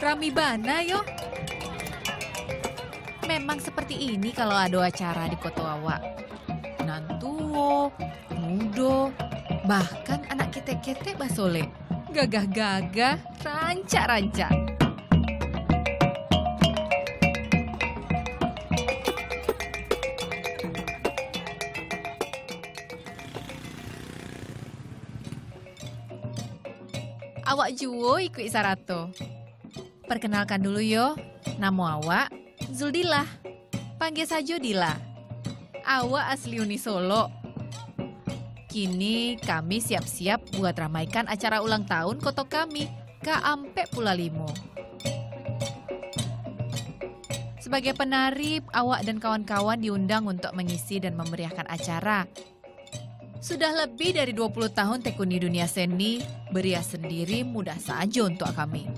Rami bana yo. Memang seperti ini kalau ada acara di Kota Awak. Nantuo, mudo, bahkan anak ketek-ketek basole. Gagah-gagah, rancak-rancak. Awak juo ikut Sarato. Perkenalkan dulu yo, nama awak Zuldillah. Panggil saja Dila. Awak asli Uni Solo. Kini kami siap-siap buat ramaikan acara ulang tahun kota kami, Kaampe Pula Limo. Sebagai penari, awak dan kawan-kawan diundang untuk mengisi dan memeriahkan acara. Sudah lebih dari 20 tahun tekuni dunia seni, berias sendiri mudah saja untuk kami.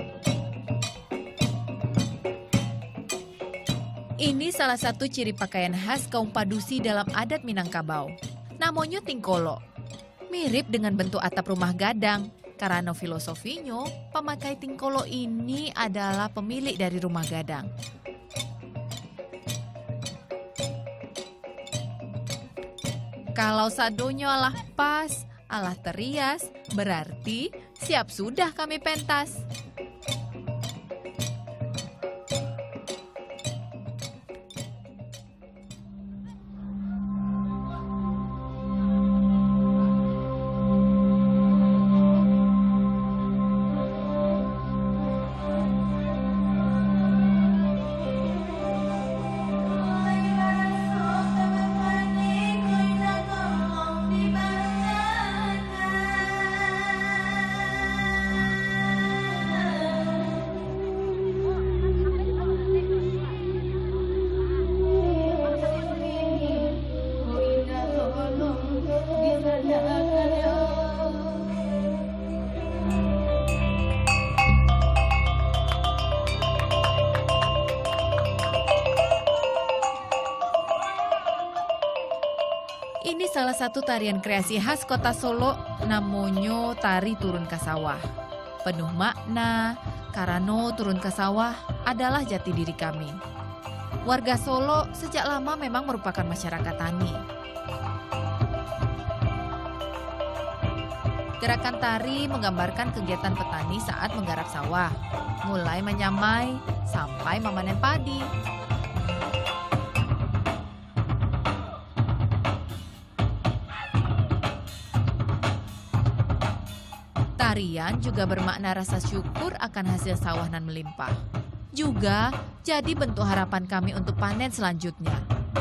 Ini salah satu ciri pakaian khas kaum Padusi dalam adat Minangkabau. Namanya tingkolo. Mirip dengan bentuk atap rumah gadang. Karena filosofinya, pemakai tingkolo ini adalah pemilik dari rumah gadang. Kalau sadonya alah pas, alah terias, berarti siap sudah kami pentas. Ini salah satu tarian kreasi khas kota Solo, namanya tari turun ke sawah. Penuh makna, karena turun ke sawah adalah jati diri kami. Warga Solo sejak lama memang merupakan masyarakat tani. Gerakan tari menggambarkan kegiatan petani saat menggarap sawah, mulai menyamai sampai memanen padi. Tarian juga bermakna rasa syukur akan hasil sawah nan melimpah. Juga jadi bentuk harapan kami untuk panen selanjutnya.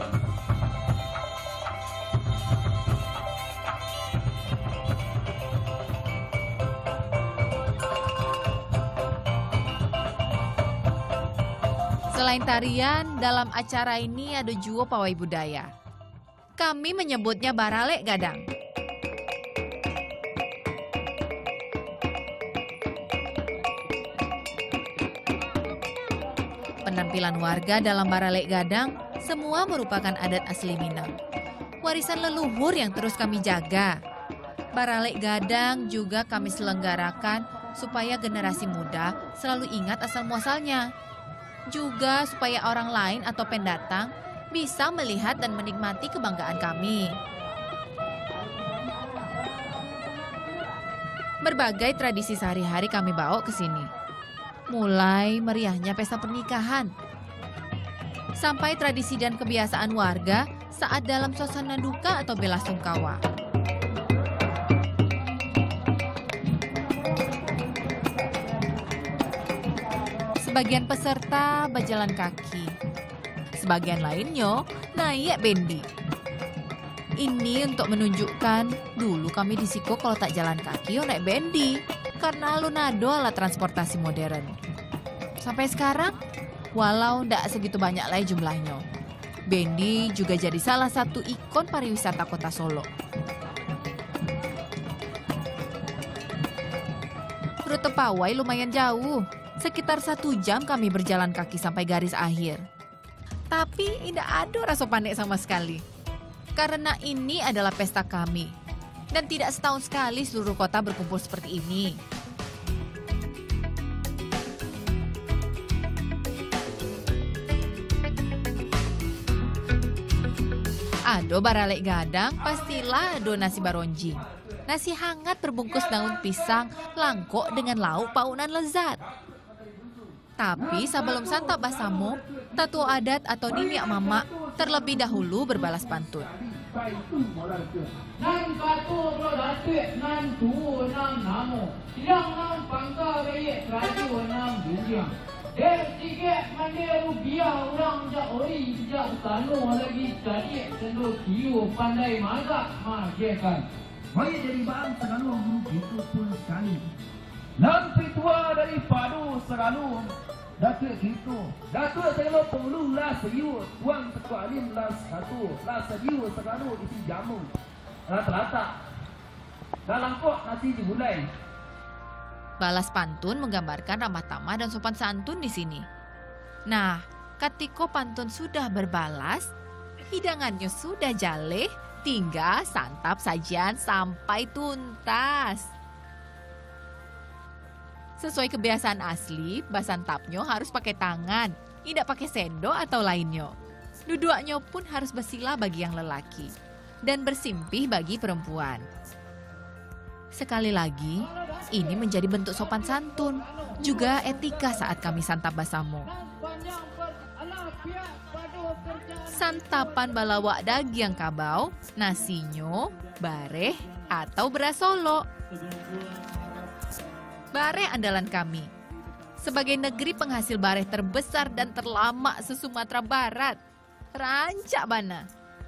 Selain tarian, dalam acara ini ada juga pawai budaya. Kami menyebutnya baralek gadang. Penampilan warga dalam baralek gadang semua merupakan adat asli Minang. Warisan leluhur yang terus kami jaga. Baralek gadang juga kami selenggarakan supaya generasi muda selalu ingat asal-muasalnya. Juga supaya orang lain atau pendatang bisa melihat dan menikmati kebanggaan kami. Berbagai tradisi sehari-hari kami bawa ke sini. Mulai meriahnya pesta pernikahan, sampai tradisi dan kebiasaan warga saat dalam suasana duka atau belasungkawa. Sebagian peserta berjalan kaki, sebagian lainnya naik bendi. Ini untuk menunjukkan dulu kami di Siko kalau tak jalan kaki naik bendi. Karena Lunado alat transportasi modern. Sampai sekarang, walau tidak segitu banyak lagi jumlahnya, bendi juga jadi salah satu ikon pariwisata kota Solo. Rute pawai lumayan jauh, sekitar 1 jam kami berjalan kaki sampai garis akhir. Tapi tidak ada rasa panik sama sekali. Karena ini adalah pesta kami. Dan tidak setahun sekali seluruh kota berkumpul seperti ini. Ado baralek gadang, pastilah ado nasi baronjing. Nasi hangat berbungkus daun pisang, langkok dengan lauk paunan lezat. Tapi sebelum santap basamo, tatu adat atau niniak mama terlebih dahulu berbalas pantun. Baik dari bang Segalung itu pun sekali. Nampi tua dari padu Segalung. Datuk gitu. Datuk Segalung penghulu lah serius. Tuang Tetua Alim lah satu. Lah serius Segalung isi jamu. Rata-rata. Dalam kok nasi dimulai. Balas pantun menggambarkan ramah tamah dan sopan santun di sini. Nah, ketika pantun sudah berbalas, hidangannya sudah jaleh, tinggal santap sajian sampai tuntas. Sesuai kebiasaan asli, basantapnya harus pakai tangan, tidak pakai sendok atau lainnya. Duduknya pun harus bersila bagi yang lelaki dan bersimpih bagi perempuan. Sekali lagi, ini menjadi bentuk sopan santun, juga etika saat kami santap basamo. Santapan balawak daging kabau, nasinyo, bareh, atau beras solo. Bareh andalan kami. Sebagai negeri penghasil bareh terbesar dan terlama se-Sumatera Barat. Rancak bana.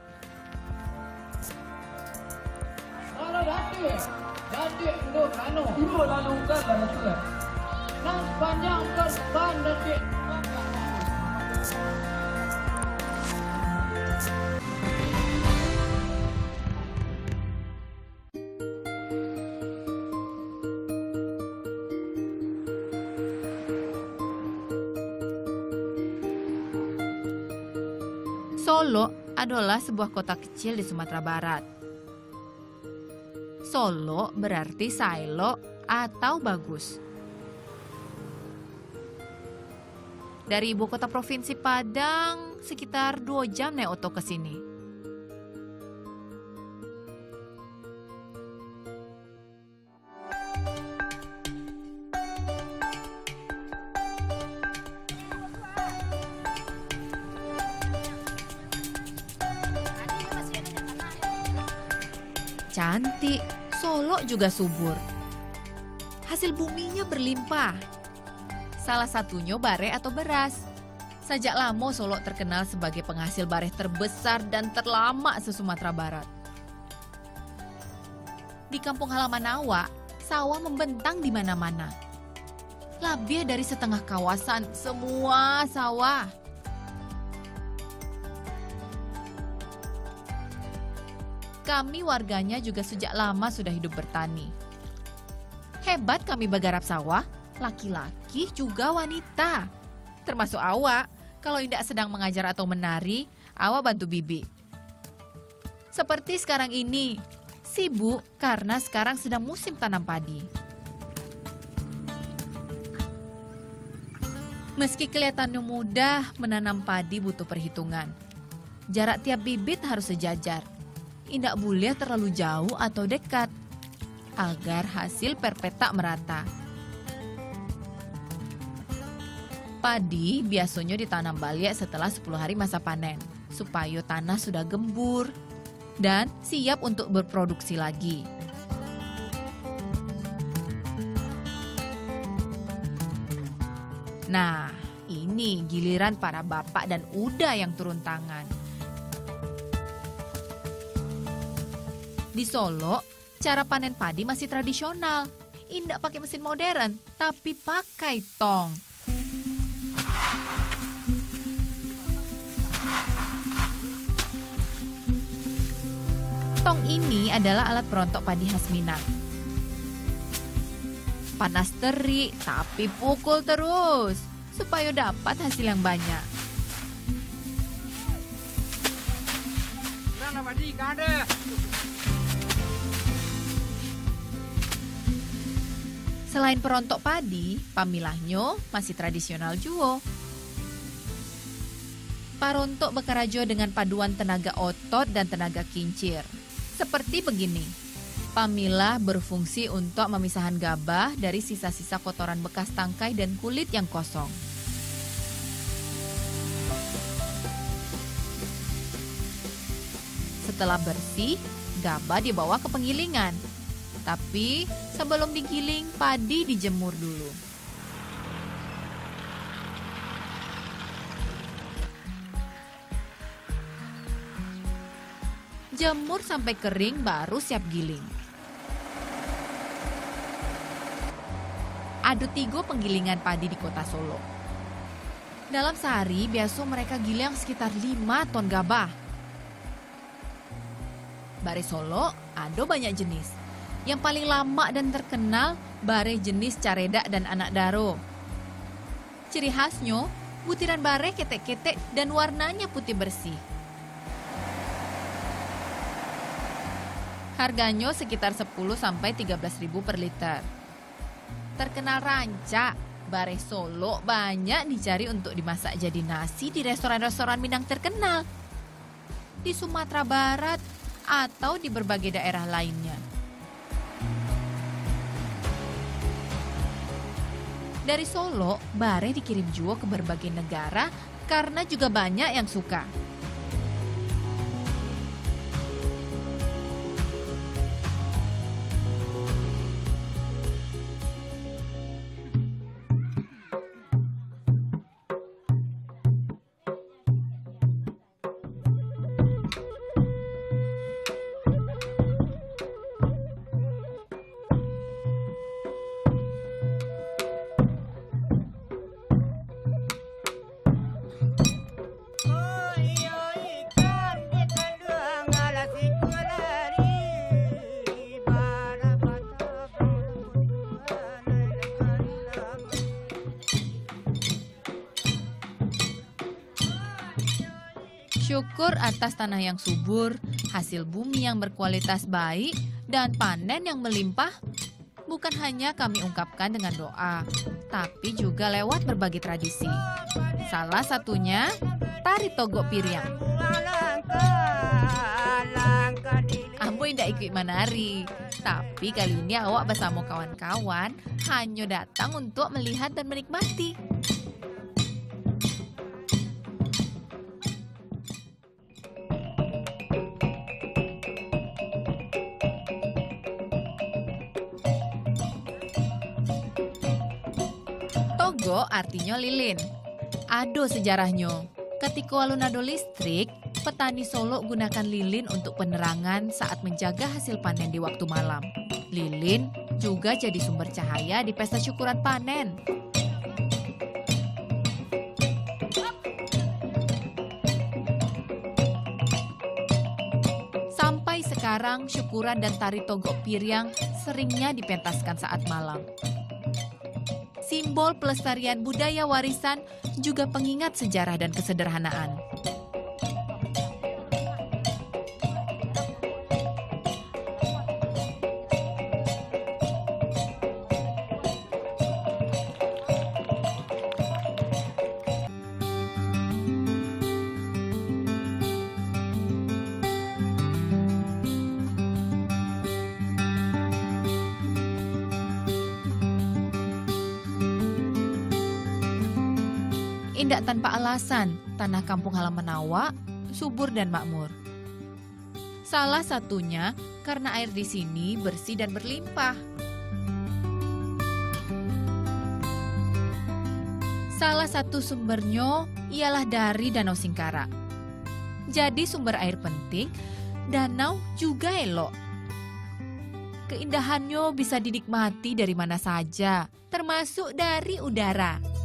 Datuk duduk lanu. Duduk lanu kan Datuk. Nang panjang kan Datuk. Solo adalah sebuah kota kecil di Sumatera Barat. Solo berarti sailo atau bagus. Dari ibu kota provinsi Padang sekitar 2 jam naik oto ke sini. Cantik, Solo juga subur. Hasil buminya berlimpah. Salah satunya bareh atau beras. Sejak lama Solo terkenal sebagai penghasil bareh terbesar dan terlama se-Sumatera Barat. Di kampung halaman awak, sawah membentang di mana-mana. Lebih dari setengah kawasan, semua sawah. Kami warganya juga sejak lama sudah hidup bertani. Hebat kami bergarap sawah, laki-laki juga wanita. Termasuk awak, kalau tidak sedang mengajar atau menari, awak bantu bibi. Seperti sekarang ini, sibuk karena sekarang sedang musim tanam padi. Meski kelihatannya mudah, menanam padi butuh perhitungan. Jarak tiap bibit harus sejajar. Tidak boleh terlalu jauh atau dekat, agar hasil perpetak merata. Padi biasanya ditanam balik setelah 10 hari masa panen, supaya tanah sudah gembur dan siap untuk berproduksi lagi. Nah, ini giliran para bapak dan uda yang turun tangan. Di Solo, cara panen padi masih tradisional. Tidak pakai mesin modern, tapi pakai tong. Tong ini adalah alat perontok padi khas Minang. Panas terik, tapi pukul terus, supaya dapat hasil yang banyak. Selain perontok padi, pamilahnya masih tradisional juga. Parontok Bekarajo dengan paduan tenaga otot dan tenaga kincir. Seperti begini. Pamilah berfungsi untuk memisahkan gabah dari sisa-sisa kotoran bekas tangkai dan kulit yang kosong. Setelah bersih, gabah dibawa ke penggilingan. Tapi sebelum digiling, padi dijemur dulu. Jemur sampai kering baru siap giling. Adu tigo penggilingan padi di kota Solo. Dalam sehari biasa mereka giling sekitar 5 ton gabah. Bare Solo ada banyak jenis. Yang paling lama dan terkenal bare jenis caredak dan anak daro. Ciri khasnya, butiran bare ketek-ketek dan warnanya putih bersih. Harganya sekitar 10-13 ribu per liter. Terkenal rancak, bare Solo banyak dicari untuk dimasak jadi nasi di restoran-restoran Minang terkenal. Di Sumatera Barat atau di berbagai daerah lainnya. Dari Solo, bare dikirim juga ke berbagai negara karena juga banyak yang suka. Syukur atas tanah yang subur, hasil bumi yang berkualitas baik, dan panen yang melimpah, bukan hanya kami ungkapkan dengan doa, tapi juga lewat berbagai tradisi. Salah satunya, tari togok piryang. Ambo tidak ikut menari, tapi kali ini awak bersama kawan-kawan hanya datang untuk melihat dan menikmati. Togo artinya lilin. Ado sejarahnya. Ketika alun ado listrik, petani Solo gunakan lilin untuk penerangan saat menjaga hasil panen di waktu malam. Lilin juga jadi sumber cahaya di pesta syukuran panen. Sampai sekarang syukuran dan tari togok piryang seringnya dipentaskan saat malam. Simbol pelestarian budaya warisan juga pengingat sejarah dan kesederhanaan. Indah tanpa alasan, tanah kampung halaman awak subur dan makmur. Salah satunya karena air di sini bersih dan berlimpah. Salah satu sumbernya ialah dari Danau Singkara. Jadi sumber air penting, danau juga elok. Keindahannya bisa dinikmati dari mana saja, termasuk dari udara.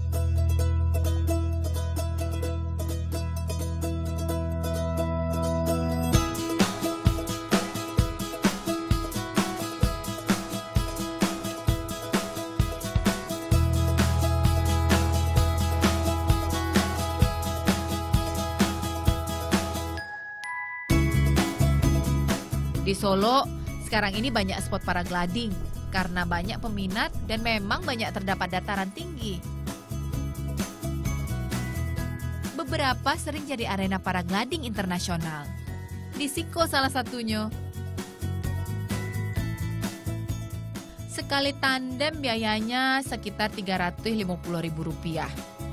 Di Solo, sekarang ini banyak spot paragliding karena banyak peminat dan memang banyak terdapat dataran tinggi. beberapa sering jadi arena paragliding internasional. Di Siko salah satunya. Sekali tandem biayanya sekitar Rp350.000.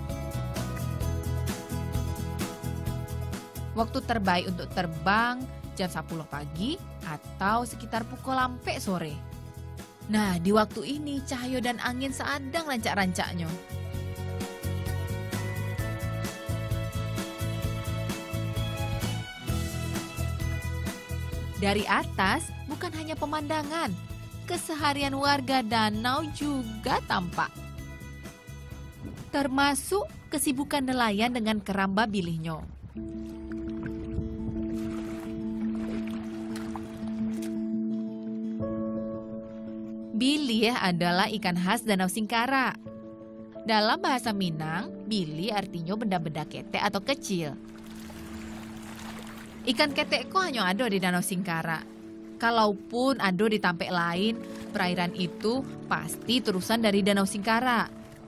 Waktu terbaik untuk terbang jam 10 pagi atau sekitar pukul lampe sore. Nah, di waktu ini cahaya dan angin sedang rancak-rancaknya. Dari atas bukan hanya pemandangan, keseharian warga danau juga tampak. Termasuk kesibukan nelayan dengan keramba bilihnya. Bilih adalah ikan khas Danau Singkara. Dalam bahasa Minang, bilih artinya benda-benda ketek atau kecil. Ikan ketek kok hanya ada di Danau Singkara. Kalaupun ada di tampek lain, perairan itu pasti terusan dari Danau Singkara.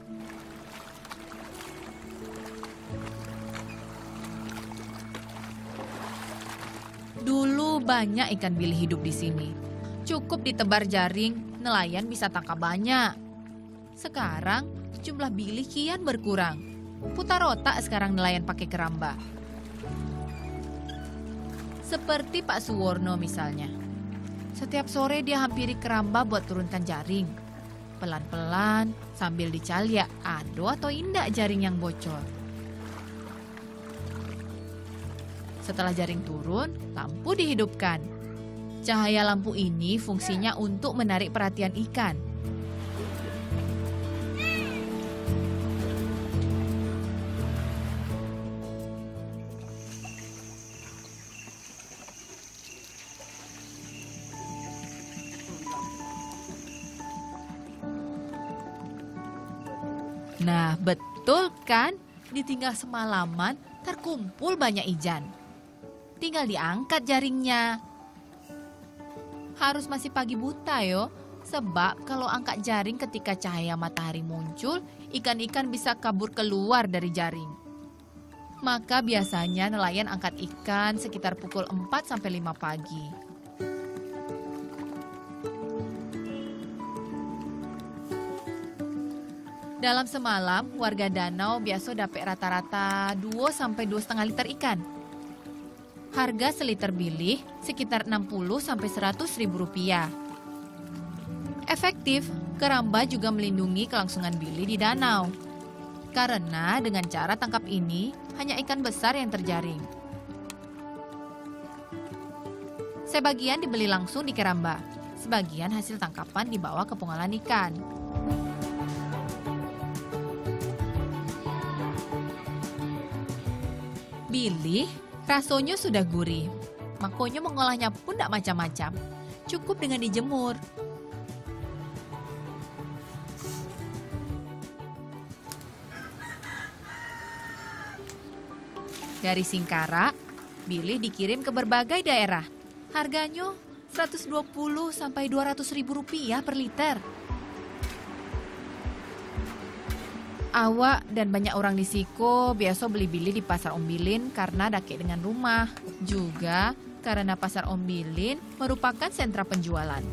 Dulu banyak ikan bilih hidup di sini. Cukup ditebar jaring, nelayan bisa tangkap banyak. Sekarang jumlah bilih kian berkurang. Putar otak sekarang nelayan pakai keramba. Seperti Pak Suwarno misalnya. Setiap sore dia hampiri keramba buat turunkan jaring. Pelan-pelan sambil dicaliak ada atau indak jaring yang bocor. Setelah jaring turun, lampu dihidupkan. Cahaya lampu ini fungsinya untuk menarik perhatian ikan. Nah, betul kan? Ditinggal semalaman, terkumpul banyak ijan. Tinggal diangkat jaringnya. Harus masih pagi buta yo, sebab kalau angkat jaring ketika cahaya matahari muncul, ikan-ikan bisa kabur keluar dari jaring. Maka biasanya nelayan angkat ikan sekitar pukul 4-5 pagi. Dalam semalam, warga danau biasa dapat rata-rata 2-2,5 liter ikan. Harga seliter bilih sekitar Rp60-100.000. Efektif, keramba juga melindungi kelangsungan bilih di danau. Karena dengan cara tangkap ini, hanya ikan besar yang terjaring. Sebagian dibeli langsung di keramba, sebagian hasil tangkapan dibawa ke pengolahan ikan. Bilih rasanya sudah gurih, makanya mengolahnya pun tidak macam-macam. Cukup dengan dijemur. Dari Singkara, bilih dikirim ke berbagai daerah. Harganya Rp120-200.000 per liter. Awak dan banyak orang di Siko biasa beli bilih di Pasar Ombilin karena dekat dengan rumah. Juga karena Pasar Ombilin merupakan sentra penjualan.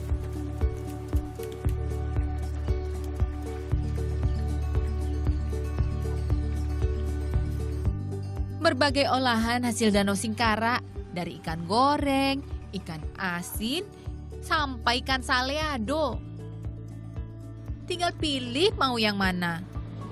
Berbagai olahan hasil Danau Singkara, dari ikan goreng, ikan asin, sampai ikan saleado. Tinggal pilih mau yang mana.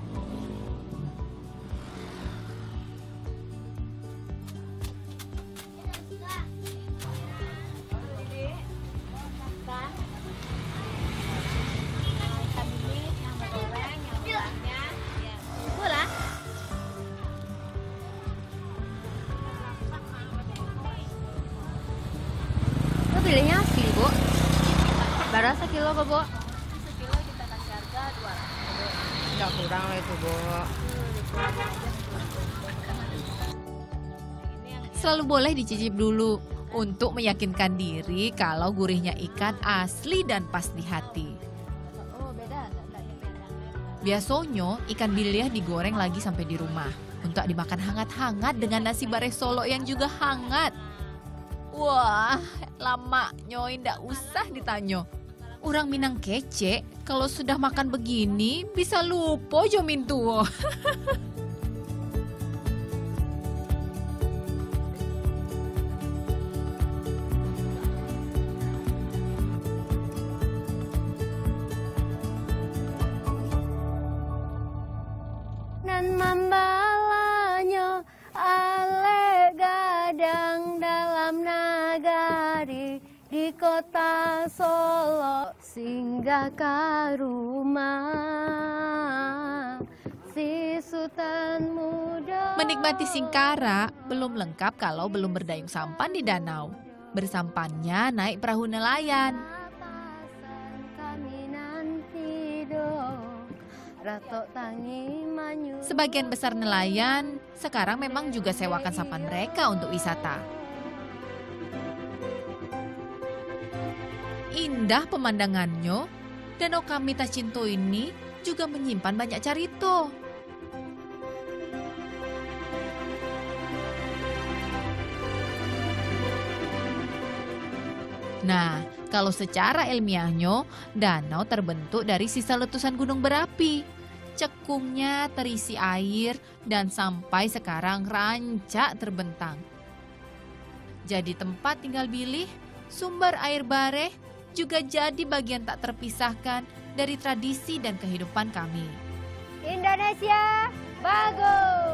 Pilihnya asli, Bu. Berapa sekilo, Bu? Sekilo kita kasih harga 200. Nggak kurang lah itu, Bu. Selalu boleh dicicip dulu untuk meyakinkan diri kalau gurihnya ikan asli dan pas di hati. Oh, beda. Biasanya ikan bilih digoreng lagi sampai di rumah. untuk dimakan hangat-hangat dengan nasi bare Solo yang juga hangat. Wah, lamaknya ndak usah ditanya. Orang Minang kece, kalau sudah makan begini bisa lupa jo mintu. Nan mambalanyo ale gadang dalam nagari di kota Solo singgah ke rumah si Sultan muda. Menikmati Singkara belum lengkap kalau belum berdayung sampan di danau. Bersampannya naik perahu nelayan. Kami nanti dong ratok tangi manyu. Sebagian besar nelayan sekarang memang juga sewakan sampan mereka untuk wisata. Indah pemandangannya, Danau Kami Tacinto ini juga menyimpan banyak carito. Nah, kalau secara ilmiahnya, danau terbentuk dari sisa letusan gunung berapi. Cekungnya terisi air dan sampai sekarang rancak terbentang. Jadi tempat tinggal bilih, sumber air bare juga jadi bagian tak terpisahkan dari tradisi dan kehidupan kami. Indonesia bagus.